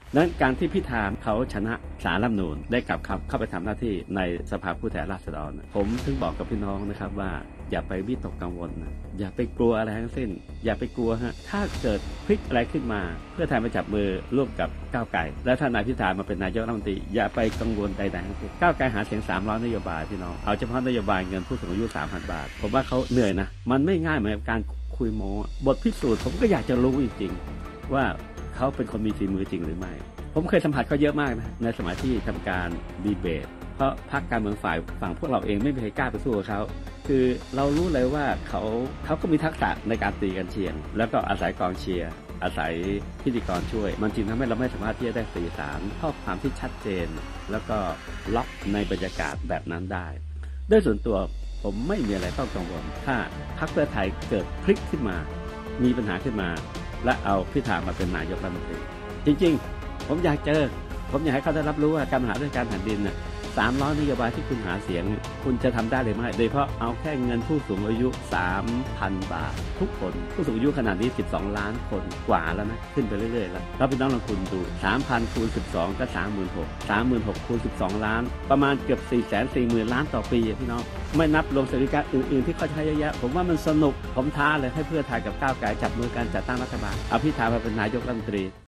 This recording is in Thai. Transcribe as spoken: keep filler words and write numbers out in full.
นั้นการที่พิธาเขาชนะศาลรัฐธรรมนูญได้กลับเข้าไปทำหน้าที่ในสภาผู้แทนราษฎรผมถึงบอกกับพี่น้องนะครับว่าอย่าไปวิตกกังวลนะอย่าไปกลัวอะไรทั้งสิ้นอย่าไปกลัวฮะถ้าเกิดพลิกอะไรขึ้นมาเพื่อไทยมาจับมือร่วมกับก้าวไกลและถ้านายพิธามาเป็นนายกรัฐมนตรีอย่าไปกังวลใดๆทั้งสิ้นก้าวไกลหาเสียงสามร้อยนโยบายพี่น้องเอาเฉพาะนโยบายเงินผู้สูงอายุ สามพัน บาทผมว่าเขาเหนื่อยนะมันไม่ง่ายเหมือนกับการคุยโม้บทพิสูจน์ผมก็อยากจะรู้จริงๆว่าเขาเป็นคนมีฝีมือจริงหรือไม่ผมเคยสัมผัสเขาเยอะมากนะในสมัยที่ทำการดีเบตเพราะพรรคการเมืองฝ่ายฝั่งพวกเราเองไม่มีใครกล้าไปสู้กับเขาคือเรารู้เลยว่าเขาเขาก็มีทักษะในการตีกันเชียงแล้วก็อาศัยกองเชียร์อาศัยพิธีกรช่วยมันจึงทำให้เราไม่สามารถที่จะได้สื่อสารข้อความที่ชัดเจนแล้วก็ล็อกในบรรยากาศแบบนั้นได้ด้วยส่วนตัวผมไม่มีอะไรต้องกังวลถ้าพรรคเพื่อไทยเกิดพลิกขึ้นมามีปัญหาขึ้นมาและเอาพิธามาเป็นนายกรัฐมนตรีจริงๆผมอยากเจอผมอยากให้เขาได้รับรู้ว่าการบริหารราชการแผ่นดินน่ะสามร้อยนโยบายที่คุณหาเสียงคุณจะทำได้หรือไม่โดยเฉพาะเอาแค่เงินผู้สูงอายุ สามพัน บาททุกคนผู้สูงอายุขนาดนี้สิบสองล้านคนกว่าแล้วนะขึ้นไปเรื่อยๆแล้วเราไปน้องลองคุณดู สามพัน คูณสิบสองก็ สามหมื่นหกพัน สามหมื่นหกพัน คูณสิบสองล้านประมาณเกือบ สี่แสนสี่หมื่น ล้านต่อปีพี่น้องไม่นับรวมสวัสดิการอื่นๆที่เขาใช้เยอะๆผมว่ามันสนุกผมท้าเลยให้เพื่อไทยกับก้าวไกลจับมือกันจัดตั้งรัฐบาลเอาพิธามาเป็นนายกรัฐมนตรี